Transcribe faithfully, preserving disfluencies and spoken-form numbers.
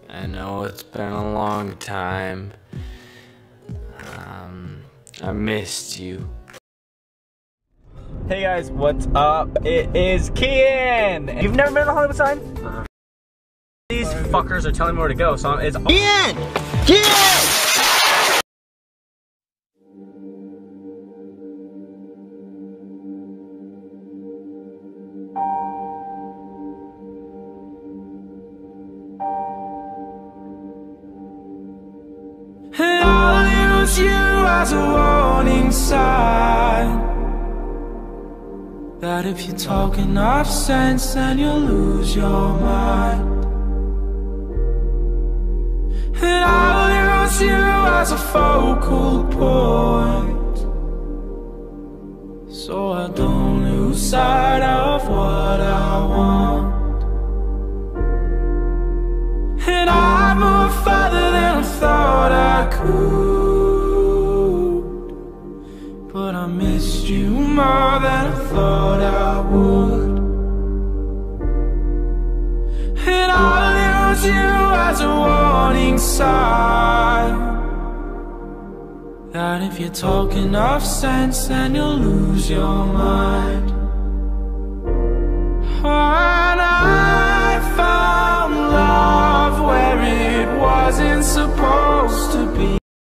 I know it's been a long time. Um, I missed you. Hey guys, what's up? It is Kian! You've never been to the Hollywood sign? Uh, These fuckers are telling me where to go, so it's Kian! Kian! And I'll use you as a warning sign that if you talk enough sense, then you'll lose your mind. And I'll use you as a focal point, so I don't lose sight of what I want. And I move farther than I thought I could, but I missed you more than I thought I would. And I'll use you as a warning sign that if you talk enough sense, then you'll lose your mind. And I found love where it wasn't supposed to be.